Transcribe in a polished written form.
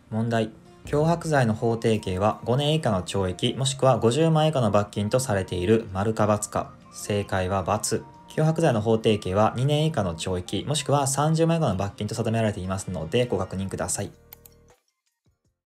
問題。脅迫罪の法定刑は5年以下の懲役もしくは50万円以下の罰金とされている。丸か×か。正解は×。脅迫罪の法定刑は2年以下の懲役もしくは30万円以下の罰金と定められていますのでご確認ください。